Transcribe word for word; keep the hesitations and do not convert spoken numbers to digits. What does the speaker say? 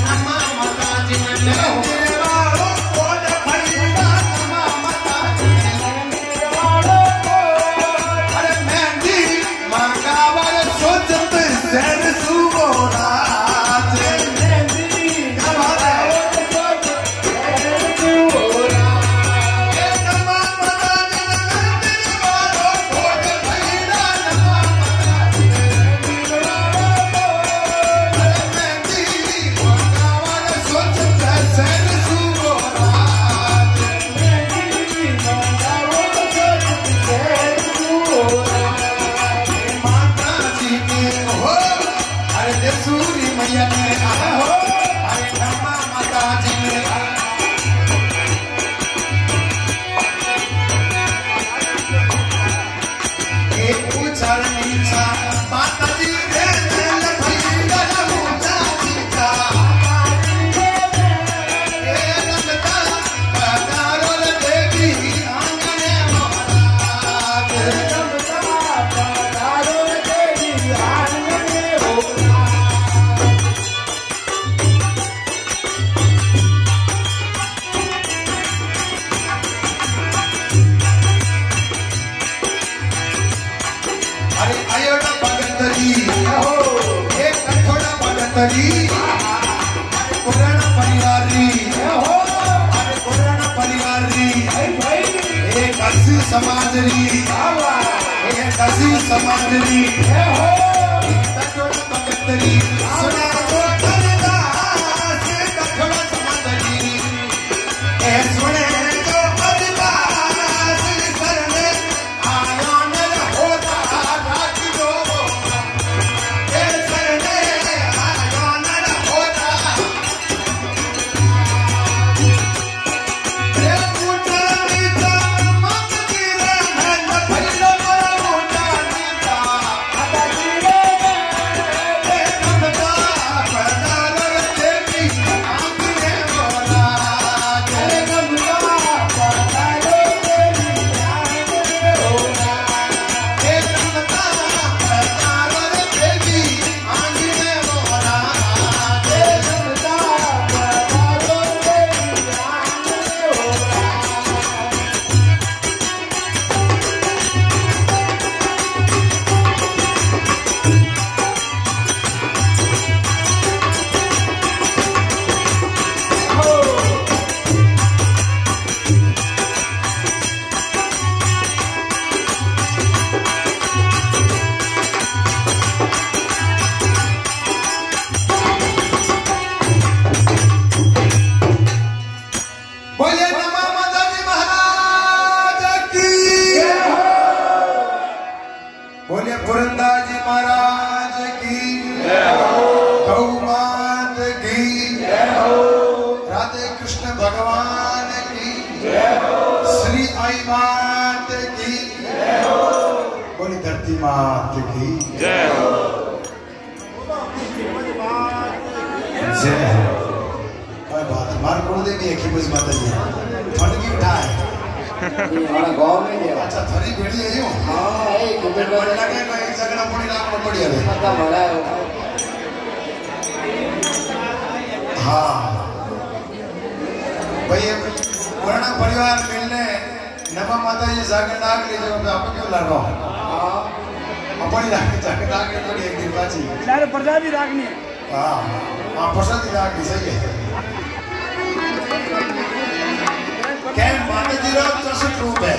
पुराना परिवार री पुराना परिवार री एक हसी समाज री एक हसी समाज री कठोरा भगत री सुना तो करदा से कठोरा समाज री ए सुने तो करदा से सरने आयो न होता राखी दो ए सरने आयो न होता रे पूजा नीता मत गिरे न भइलो पूजा नीता आता गिरे रे नमता पदार देवी आंगने बोला रे नमता पदार देवी आंगने बोला रे नमता पदार देवी आंगने बोला रे नमता पदार देवी आंगने बोला बोले नमा मदनी महाराज की बोले पुरंदर जी महाराज की गौ मात की राधे कृष्ण भगवान की श्री आई मात की बोले धरती मात की जय हो। कोई बात मार को दे के एक ही बस बात है थोड़ी की उठाए हमारा गांव में है अच्छा थोड़ी बेड़ी है यो हां ए कुबेर बड़ा के कोई झगड़ा पड़ी राम को पड़ी है पता बड़ा है हां भाई पुराना परिवार मिलने नवा माता जी जाके नाग ले जो आप क्यों लड़ रहा हो हां अपनी राग जाके नाग ले थोड़ी एक दिन बाची यार प्रसादी रागनी हां हां प्रसादी रागनी सही है क्या माता जी राव चौसठ रूप है